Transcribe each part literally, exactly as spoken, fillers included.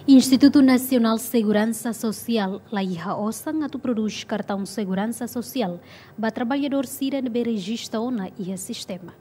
Instituto Nacional de Segurança Social, lá iha osang atu produz cartão segurança social, ba trabalhador sira nebe registra ona iha sistema.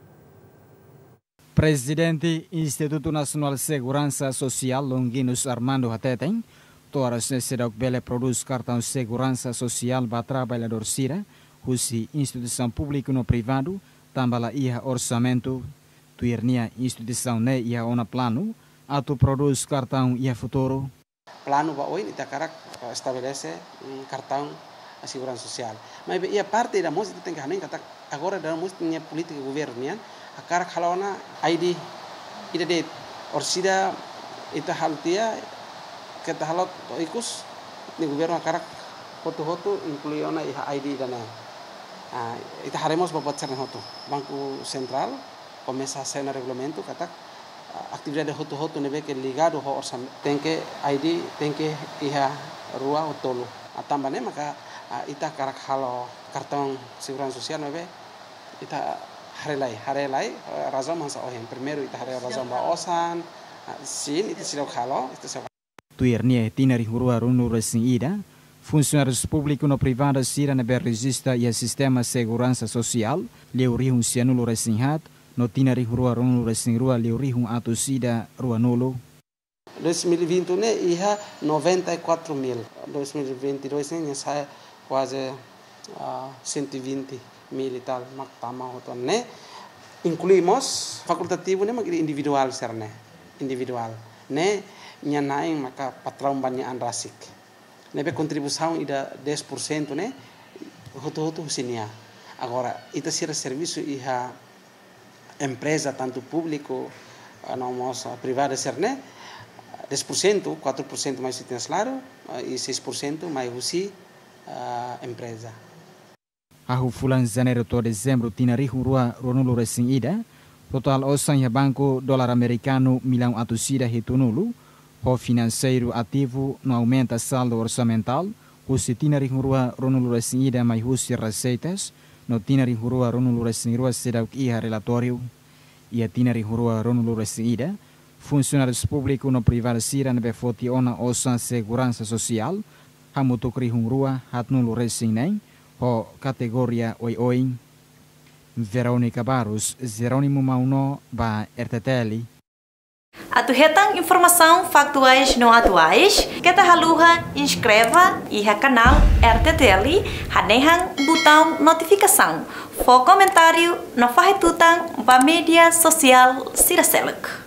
Presidente Instituto Nacional de Segurança Social, Longinus Armando Hateteng, toras sedok bele produz cartão segurança social ba trabalhador sira, husi instituição pública no privado, tambala iha orçamento, tuirnia instituição ne iha ona plano, atu produz cartão iha futuro. Plano ba oi ita karak estabelece um cartão a segurança social. Mas ia parte da música tem que hanen kata agora da música política governian a karak halona I D ida det orsida ita haltia kita halot ikus ni governo karak foto-foto incluiona iha I D dana. Ah ita haremos babat cerna hoto. Banco Central começa a ser no regulamento kata atividade de hoto-hoto nebe que ligado ao orçamento tem que I D tem que iha rua o tolo atambane maka ita karak halo cartão segurança social nebe ita harelai harelai razão masa ohen primeiro ita harelai razão ba osan sin ita silok halo ita sa tuirnia tinari rua runu resin ida funcionários públicos no privado sira nebe registra e sistema segurança social leuri um cianulo resin hat no tinari rua runu resin rua leuri um atu sida rua nulo. dois mil e vinte e um né iha noventa e quatro mil. dois mil e vinte e dois né sai quase uh, cento e vinte mil e tal mak tama hoton né incluímos facultativo né mak individual serne individual né nyanaing maka patrão banyak andrasik nebe contribuição ida dez por cento né hoto-hoto husinia agora ita sira serviço iha empresa tanto público não privada serne dez por cento, quatro por cento mais tem salário e seis por cento mais usi uh, empresa. Ahu fulan janeiro to dezembro tina rihu rua ronulu resin ida total osan ya banco dólar americano milhão atusida hitunulu ho financeiro ativo não aumenta saldo orçamental usi tina rihu rua ronulu resin ida mais usi receitas no tina rihu rua ronulu resin rua sedau iha relatório ia tina rihu rua ronulu resin ida funcionários públicos no privado sira nebe foti ona osan segurança social hamutuk rihung rua hatnulu resin neng ho kategoria oi-oi. Veronica Barros, Jerônimo Mauno, ba R T T L. Atu hetang informação factuais não atuais, kita haluha inscreva iha canal R T T L, hadehang botão notificação, for comentário, no fahetutang ba media sosial Siraseluk.